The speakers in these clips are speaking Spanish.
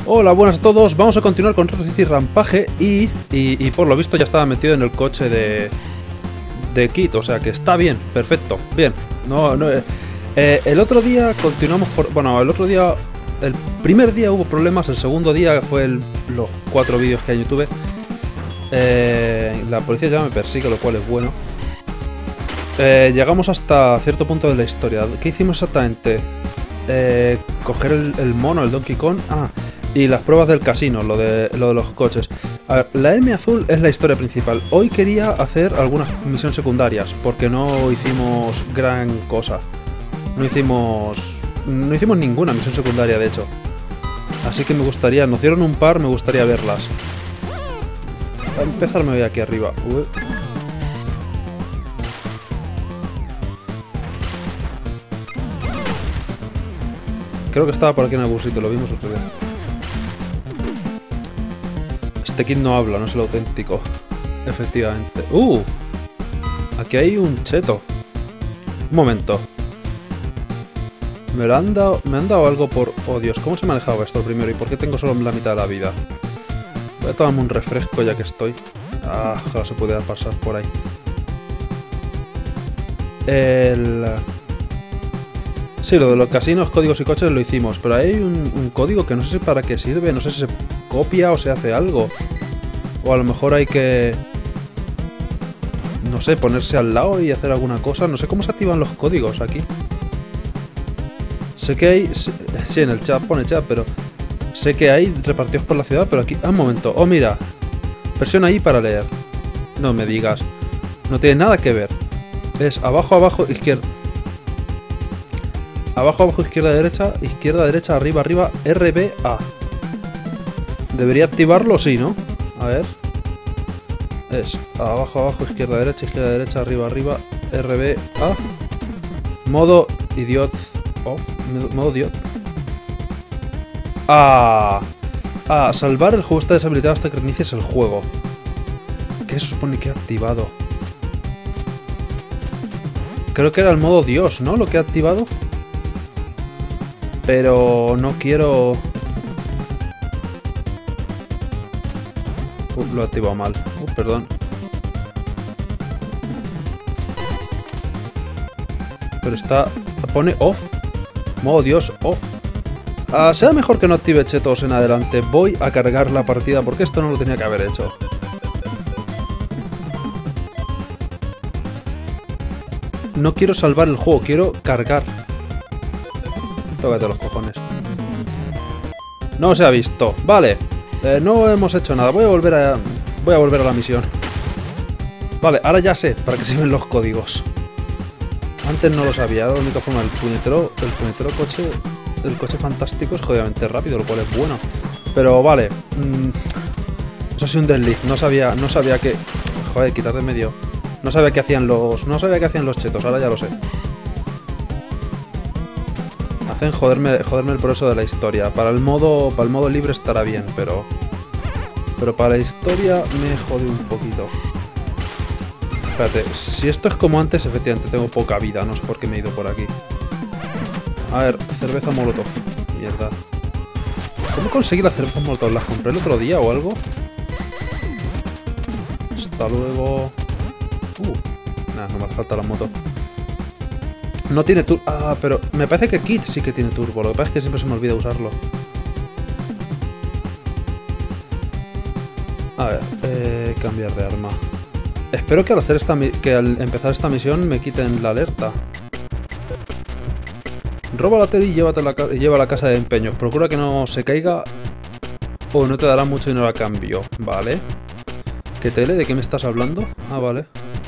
Hola, buenas a todos. Vamos a continuar con Retro City Rampage y por lo visto ya estaba metido en el coche de Kit, o sea que está bien, perfecto, bien. El otro día continuamos por... Bueno, el otro día... El primer día hubo problemas, el segundo día fue los 4 vídeos que hay en YouTube. La policía ya me persigue, lo cual es bueno. Llegamos hasta cierto punto de la historia. ¿Qué hicimos exactamente? Coger el mono, el Donkey Kong. Y las pruebas del casino, lo de los coches. A ver, la M azul es la historia principal. Hoy quería hacer algunas misiones secundarias, porque no hicimos gran cosa. No hicimos ninguna misión secundaria, de hecho. Así que me gustaría, nos dieron un par, me gustaría verlas. Para empezar me voy aquí arriba. Creo que estaba por aquí en algún sitio, lo vimos otro día. Este Kid no habla, no es el auténtico. Efectivamente. Aquí hay un cheto. Un momento. Me han dado algo por... Oh Dios, ¿cómo se me ha dejado esto primero? ¿Y por qué tengo solo la mitad de la vida? Voy a tomarme un refresco ya que estoy. Ojalá se pudiera pasar por ahí. Sí, lo de los casinos, códigos y coches lo hicimos, pero hay un código que no sé para qué sirve, no sé si se copia o se hace algo. O a lo mejor hay que... No sé, ponerse al lado y hacer alguna cosa. No sé cómo se activan los códigos aquí. Sé que hay... Sí, en el chat pone chat, pero... Sé que hay repartidos por la ciudad, pero aquí... un momento. Oh, mira. Presiona ahí para leer. No me digas. No tiene nada que ver. Es abajo, abajo, izquierda... Abajo, abajo, izquierda, derecha, arriba, arriba, RBA. ¿Debería activarlo? Sí, ¿no? A ver. Es abajo, abajo, izquierda, derecha, arriba, arriba, RBA. Modo idiot. Modo idiot. Salvar el juego está deshabilitado hasta que reinicies el juego. ¿Qué se supone que ha activado? Creo que era el modo Dios, ¿no? Lo que ha activado. Pero no quiero... lo he activado mal. Perdón. Pero está... Pone off. Modo Dios, off. Sea mejor que no active chetos en adelante. Voy a cargar la partida porque esto no lo tenía que haber hecho. No quiero salvar el juego, quiero cargar. Tócate los cojones. No se ha visto. Vale. No hemos hecho nada. Voy a volver a la misión. Vale, ahora ya sé para qué sirven los códigos. Antes no lo sabía. La única forma, el puñetero coche... El coche fantástico es jodidamente rápido, lo cual es bueno. Pero vale. Eso sí, un desliz. No sabía que... Joder, quitar de medio. No sabía que hacían los chetos. Ahora ya lo sé. Hacen joderme el progreso de la historia. Para el modo libre estará bien, pero para la historia me jode un poquito. Espérate, si esto es como antes, efectivamente tengo poca vida. No sé por qué me he ido por aquí. A ver, cerveza molotov. Mierda. ¿Cómo conseguí la cerveza molotov? ¿Las compré el otro día o algo? Hasta luego. Nada, no me hace falta la moto. No tiene turbo. Pero me parece que Kit sí que tiene turbo. Lo que pasa es que siempre se me olvida usarlo. A ver, cambiar de arma. Espero que al empezar esta misión me quiten la alerta. Roba la tele y lleva a la casa de empeños. Procura que no se caiga o no te dará mucho dinero a cambio. Vale. ¿Qué tele? ¿De qué me estás hablando? Vale.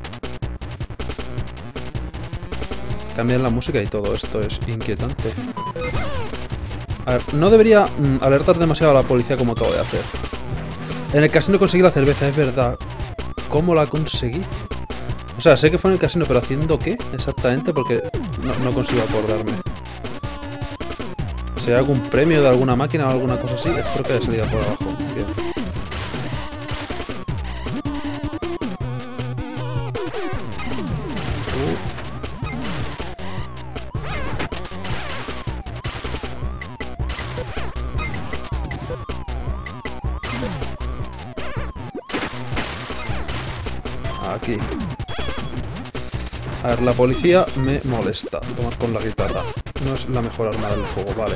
Cambian la música y todo esto es inquietante. A ver, no debería alertar demasiado a la policía como acabo de hacer. En el casino conseguí la cerveza, es verdad. ¿Cómo la conseguí? O sea, sé que fue en el casino, pero ¿haciendo qué? Exactamente, porque no consigo acordarme. Si hay algún premio de alguna máquina o alguna cosa así, espero que haya salido por abajo. Bien. Aquí. A ver, la policía me molesta. Tomar con la guitarra. No es la mejor arma del juego, vale.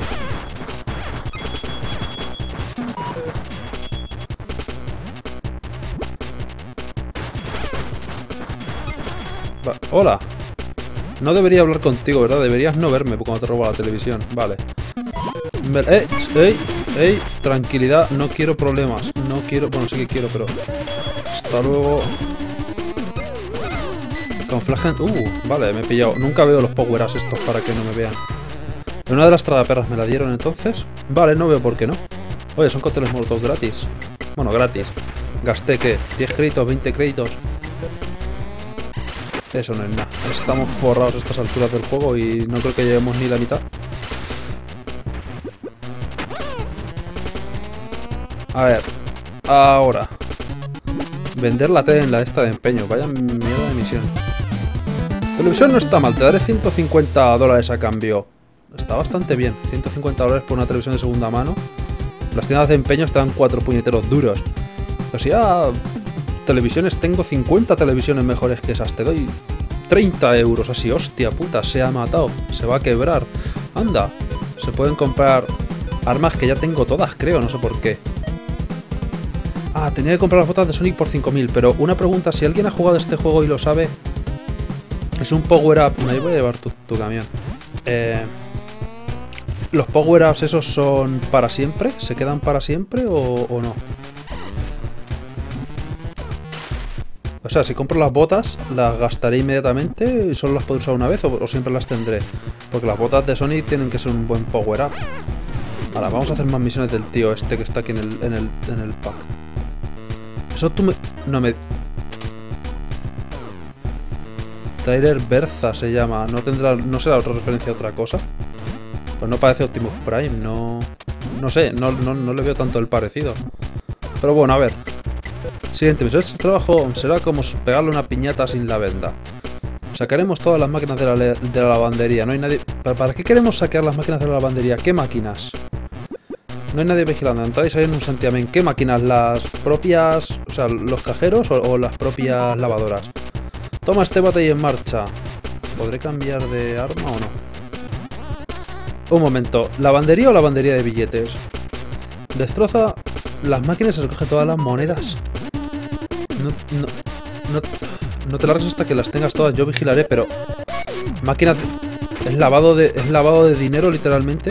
Hola. No debería hablar contigo, ¿verdad? Deberías no verme cuando te robo la televisión. Vale. ¡Ey! Tranquilidad, no quiero problemas. No quiero... Bueno, sí que quiero, pero... Hasta luego. Conflagen... Vale, me he pillado. Nunca veo los power-ups estos para que no me vean. ¿En una de las tragaperras me la dieron entonces? Vale, no veo por qué no. Oye, son cócteles molotov gratis. Bueno, gratis. Gasté, ¿qué? ¿10 créditos? ¿20 créditos? Eso no es nada. Estamos forrados a estas alturas del juego y no creo que llevemos ni la mitad. A ver. Ahora. Vender la tele en la esta de empeño. Vaya mierda de misión. Televisión no está mal. Te daré $150 a cambio. Está bastante bien. $150 por una televisión de segunda mano. Las tiendas de empeño están 4 puñeteros duros. O sea... Televisiones, tengo 50 televisiones mejores que esas. Te doy 30 euros así. Hostia puta, se ha matado. Se va a quebrar. Anda. Se pueden comprar armas que ya tengo todas, creo. No sé por qué. Ah, tenía que comprar las botas de Sonic por 5.000. Pero una pregunta, si alguien ha jugado este juego y lo sabe. Es un power-up. Me voy a llevar tu camión. ¿Los power-ups esos son para siempre? ¿Se quedan para siempre o no? O sea, si compro las botas, las gastaré inmediatamente y solo las puedo usar una vez o siempre las tendré. Porque las botas de Sonic tienen que ser un buen power-up. Ahora, vamos a hacer más misiones del tío este que está aquí en el pack. Eso tú me... No me... Tyler Berza se llama. ¿No será otra referencia a otra cosa? Pues no parece Optimus Prime, no... No sé, no le veo tanto el parecido. Pero bueno, a ver. Siguiente misión. Este trabajo será como pegarle una piñata sin la venda. Sacaremos todas las máquinas de la lavandería. No hay nadie... ¿Para qué queremos saquear las máquinas de la lavandería? ¿Qué máquinas? No hay nadie vigilando. Entráis ahí en un santiamén. ¿Qué máquinas? ¿Las propias... O sea, los cajeros o las propias lavadoras? Toma este bate y en marcha. ¿Podré cambiar de arma o no? Un momento. ¿Lavandería o lavandería de billetes? Destroza las máquinas y recoge todas las monedas. No te largues hasta que las tengas todas. Yo vigilaré, pero... Máquinas... ¿Es lavado de dinero, literalmente?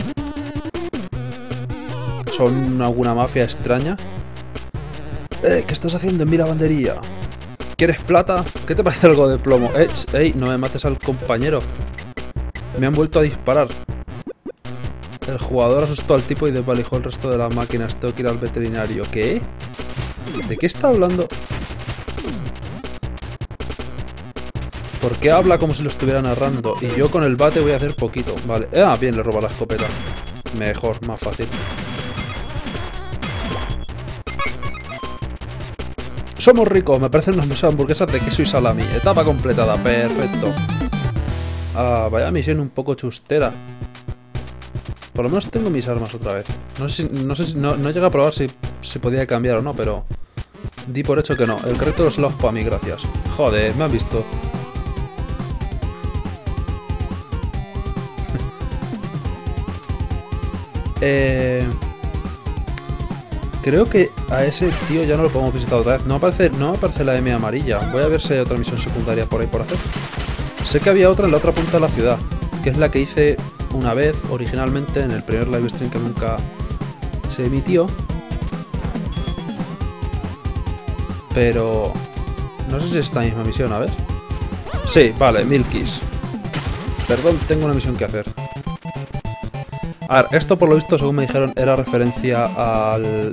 ¿Son alguna mafia extraña? ¿Qué estás haciendo en mi lavandería? ¿Quieres plata? ¿Qué te parece algo de plomo? ¡Ey! No me mates al compañero. Me han vuelto a disparar. El jugador asustó al tipo y desvalijó el resto de las máquinas. Tengo que ir al veterinario. ¿Qué? ¿De qué está hablando? ¿Por qué habla como si lo estuviera narrando? Y yo con el bate voy a hacer poquito. Vale. Ah, bien, le roba la escopeta. Mejor, más fácil. Somos ricos. Me parecen unas hamburguesas de queso y salami. Etapa completada. Perfecto. Ah, vaya misión un poco chustera. Por lo menos tengo mis armas otra vez. No llegué a probar si podía cambiar o no, pero... Di por hecho que no. El carrito de los helados para mí, gracias. Joder, me han visto. Creo que a ese tío ya no lo podemos visitar otra vez. No me aparece la M amarilla. Voy a ver si hay otra misión secundaria por ahí por hacer. Sé que había otra en la otra punta de la ciudad, que es la que hice una vez originalmente en el primer live stream que nunca se emitió. Pero... no sé si es esta misma misión, a ver. Sí, vale, Milkies. Perdón, tengo una misión que hacer. A ver, esto por lo visto, según me dijeron, era referencia al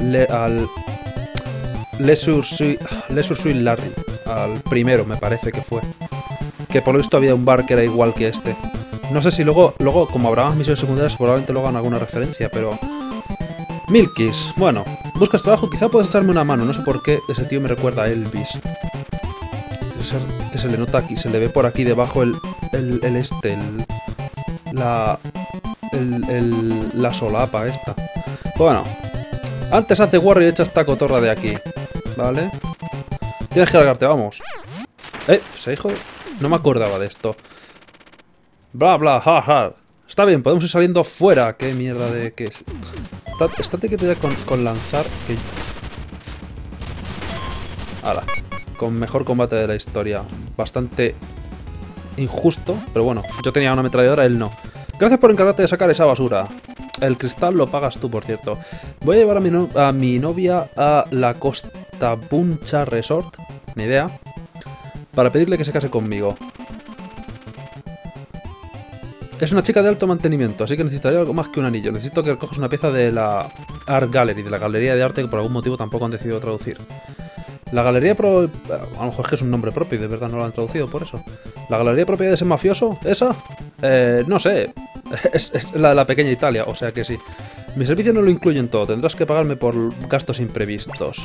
Leisure Suit Larry. Al primero, me parece que fue. Que por lo visto había un bar que era igual que este. No sé si luego como habrá más misiones secundarias, probablemente luego hagan alguna referencia, pero... Milkies. Bueno, buscas trabajo, quizá puedes echarme una mano. No sé por qué ese tío me recuerda a Elvis. Que se le nota aquí, se le ve por aquí debajo la solapa esta. Bueno, antes hace guarro y echa esta cotorra de aquí, ¿vale? Tienes que largarte, vamos. Se dijo... No me acordaba de esto. Bla, bla, ja, ja. Está bien, podemos ir saliendo fuera. Qué mierda de... ¿Qué es? Estate que te voy con lanzar. Que... Ahora. Con mejor combate de la historia. Bastante injusto. Pero bueno, yo tenía una ametralladora, él no. Gracias por encargarte de sacar esa basura. El cristal lo pagas tú, por cierto. Voy a llevar a mi novia a la Costa Buncha Resort. Ni idea. Para pedirle que se case conmigo. Es una chica de alto mantenimiento, así que necesitaría algo más que un anillo. Necesito que recojas una pieza de la Art Gallery, de la galería de arte que por algún motivo tampoco han decidido traducir. La galería a lo mejor es que es un nombre propio y de verdad no lo han traducido por eso. ¿La galería propia de ese mafioso? ¿Esa? No sé. Es la de la pequeña Italia, o sea que sí. Mi servicio no lo incluyen todo, tendrás que pagarme por gastos imprevistos.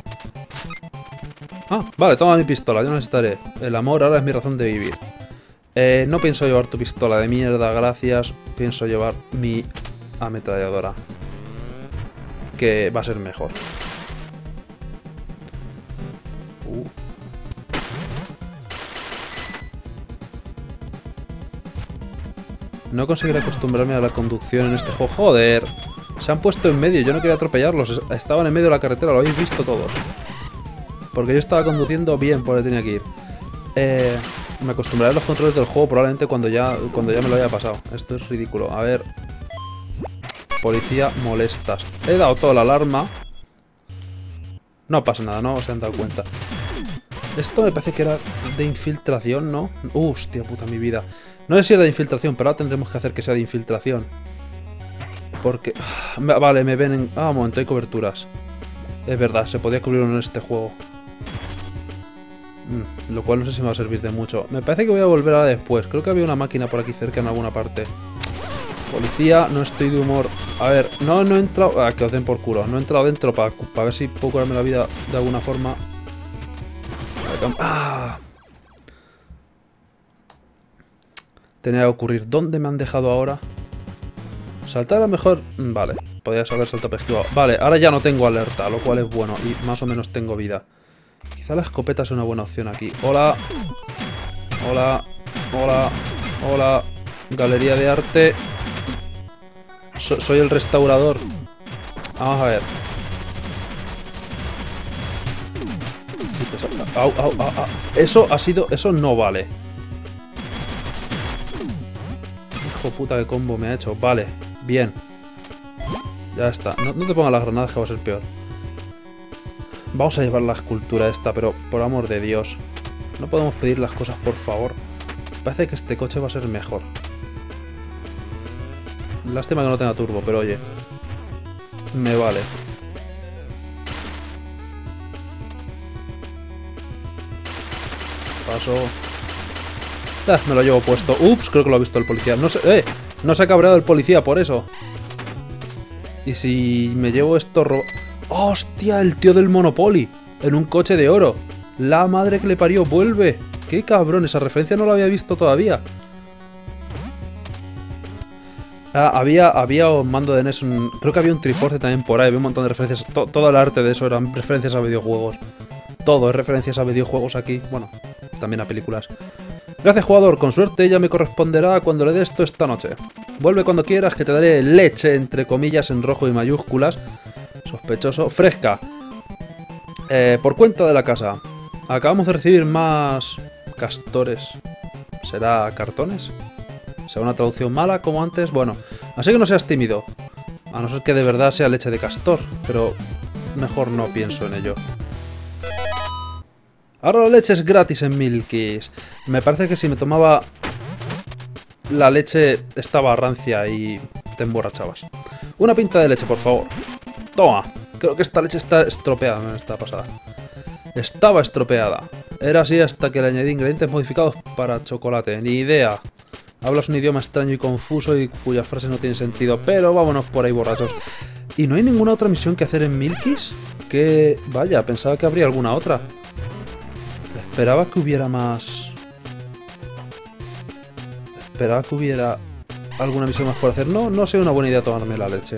Ah, vale, toma mi pistola, yo no necesitaré. El amor ahora es mi razón de vivir. No pienso llevar tu pistola de mierda, gracias. Pienso llevar mi ametralladora. Que va a ser mejor. No conseguiré acostumbrarme a la conducción en este juego. ¡Joder! Se han puesto en medio, yo no quería atropellarlos. Estaban en medio de la carretera, lo habéis visto todos. Porque yo estaba conduciendo bien por donde tenía que ir. Me acostumbraré a los controles del juego probablemente cuando ya me lo haya pasado. Esto es ridículo. A ver. Policía, molestas. He dado toda la alarma. No pasa nada, no se han dado cuenta. Esto me parece que era de infiltración, ¿no? Hostia puta, mi vida. No sé si era de infiltración, pero ahora tendremos que hacer que sea de infiltración. Porque... Vale, me ven en... Ah, un momento, hay coberturas. Es verdad, se podía cubrir uno en este juego. Lo cual no sé si me va a servir de mucho. Me parece que voy a volver a después. Creo que había una máquina por aquí cerca en alguna parte. Policía, no estoy de humor. A ver, no he entrado... Ah, que os den por culo. No he entrado dentro para ver si puedo curarme la vida de alguna forma. ¡Ah! Tenía que ocurrir. ¿Dónde me han dejado ahora? Saltar a lo mejor... Vale, podrías haber saltado esquivado. Vale, ahora ya no tengo alerta, lo cual es bueno. Y más o menos tengo vida. Quizá la escopeta es una buena opción aquí. Hola. Hola. Hola. Hola. Galería de arte. Soy el restaurador. Vamos a ver. Au, au, au, au. Eso ha sido... Eso no vale. Hijo puta, qué combo me ha hecho. Vale, bien. Ya está. No te pongas las granadas que va a ser peor. Vamos a llevar la escultura esta, pero por amor de Dios. No podemos pedir las cosas, por favor. Parece que este coche va a ser mejor. Lástima que no tenga turbo, pero oye. Me vale. Paso. Me lo llevo puesto. Ups, creo que lo ha visto el policía. No sé, no se ha cabreado el policía por eso. Y si me llevo esto... ¡Hostia! El tío del Monopoly. En un coche de oro. La madre que le parió. ¡Vuelve! ¡Qué cabrón! Esa referencia no la había visto todavía. Había un mando de NES. Creo que había un Triforce también por ahí. Había un montón de referencias. Todo el arte de eso eran referencias a videojuegos. Todo es referencias a videojuegos aquí. Bueno, también a películas. Gracias, jugador. Con suerte ella me corresponderá cuando le dé esto esta noche. Vuelve cuando quieras que te daré leche, entre comillas, en rojo y mayúsculas. Sospechoso. Fresca. Por cuenta de la casa. Acabamos de recibir más... castores. ¿Será cartones? ¿Será una traducción mala como antes? Bueno, así que no seas tímido. A no ser que de verdad sea leche de castor. Pero mejor no pienso en ello. Ahora la leche es gratis en Milky's. Me parece que si me tomaba la leche estaba rancia y te emborrachabas. Una pinta de leche, por favor. Toma. Creo que esta leche está estropeada. No está pasada. Estaba estropeada. Era así hasta que le añadí ingredientes modificados para chocolate. Ni idea. Hablas un idioma extraño y confuso y cuyas frases no tienen sentido. Pero vámonos por ahí, borrachos. ¿Y no hay ninguna otra misión que hacer en Milky's? Que... Vaya, pensaba que habría alguna otra. Esperaba que hubiera más... Esperaba que hubiera alguna misión más por hacer. No sé, una buena idea tomarme la leche.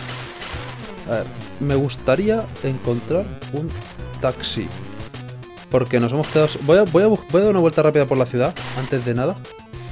A ver, me gustaría encontrar un taxi. Porque nos hemos quedado... Voy a dar una vuelta rápida por la ciudad, antes de nada.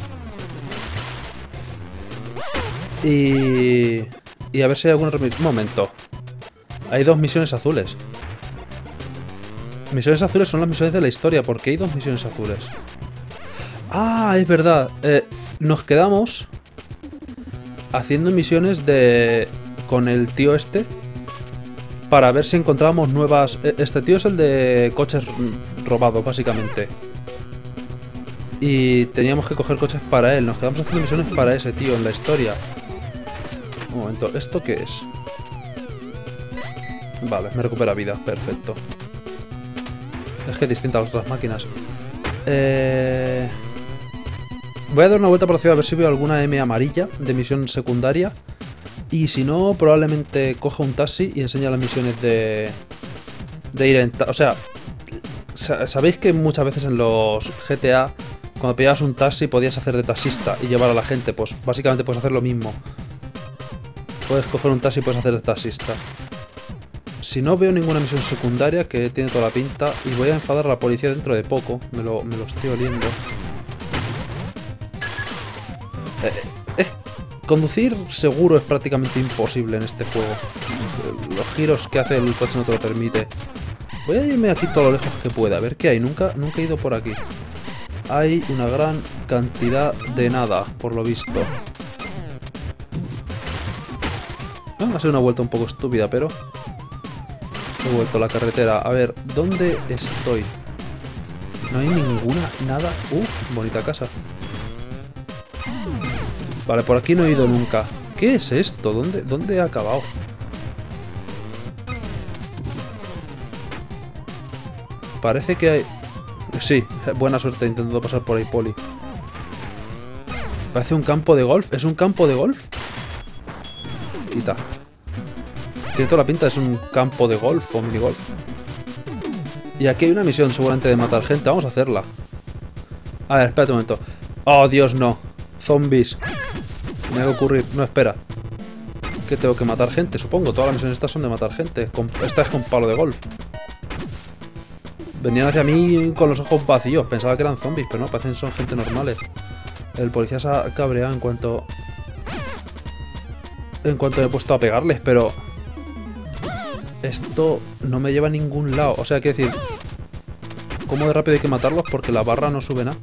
Y a ver si hay algún... Un momento. Hay 2 misiones azules. Misiones azules son las misiones de la historia. ¿Por qué hay 2 misiones azules? Ah, es verdad. Nos quedamos haciendo misiones con el tío este para ver si encontrábamos nuevas... Este tío es el de coches robados, básicamente. Y teníamos que coger coches para él. Nos quedamos haciendo misiones para ese tío en la historia. Un momento, ¿esto qué es? Vale, me recupera vida, perfecto. Es que es distinta a las otras máquinas. Voy a dar una vuelta por la ciudad a ver si veo alguna M amarilla de misión secundaria. Y si no, probablemente coja un taxi y enseña las misiones de ir en... O sea, sabéis que muchas veces en los GTA, cuando pillabas un taxi, podías hacer de taxista y llevar a la gente. Pues básicamente puedes hacer lo mismo. Puedes coger un taxi y puedes hacer de taxista. Si no veo ninguna misión secundaria, que tiene toda la pinta, y voy a enfadar a la policía dentro de poco, me lo estoy oliendo. Conducir seguro es prácticamente imposible en este juego. Los giros que hace el coche no te lo permite. Voy a irme aquí todo lo lejos que pueda, a ver qué hay. Nunca he ido por aquí. Hay una gran cantidad de nada, por lo visto. Ha sido una vuelta un poco estúpida, pero... He vuelto a la carretera. A ver, ¿dónde estoy? No hay ninguna, nada. Bonita casa. Vale, por aquí no he ido nunca. ¿Qué es esto? ¿Dónde he acabado? Parece que hay... Sí, buena suerte intentando pasar por ahí, Poli. Parece un campo de golf. ¿Es un campo de golf? Quita. Tiene toda la pinta, es un campo de golf o minigolf. Y aquí hay una misión seguramente de matar gente. Vamos a hacerla. A ver, espérate un momento. Oh, Dios, no. Zombies. Me va a ocurrir. No, espera. Que tengo que matar gente, supongo. Todas las misiones estas son de matar gente. Esta es con palo de golf. Venían hacia mí con los ojos vacíos. Pensaba que eran zombies, pero no, parecen son gente normales. El policía se ha cabreado en cuanto me he puesto a pegarles, pero... Esto no me lleva a ningún lado. O sea, quiero decir... ¿Cómo de rápido hay que matarlos? Porque la barra no sube nada.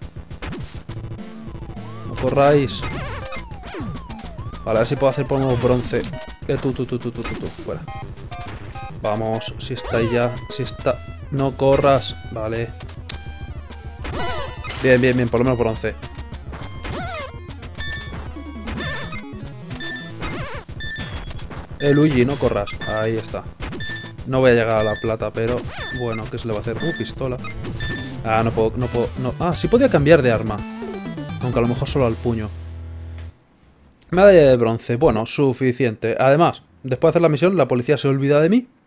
No corráis. Vale, a ver si puedo hacer por nuevo bronce. Tú. Fuera. Vamos, si está ahí ya. Si está... No corras. Vale. Bien. Por lo menos bronce. Luigi, no corras. Ahí está. No voy a llegar a la plata, pero... Bueno, ¿qué se le va a hacer? Pistola. Ah, no puedo... Ah, sí podía cambiar de arma. Aunque a lo mejor solo al puño. Medalla de bronce. Bueno, suficiente. Además, después de hacer la misión, la policía se olvida de mí.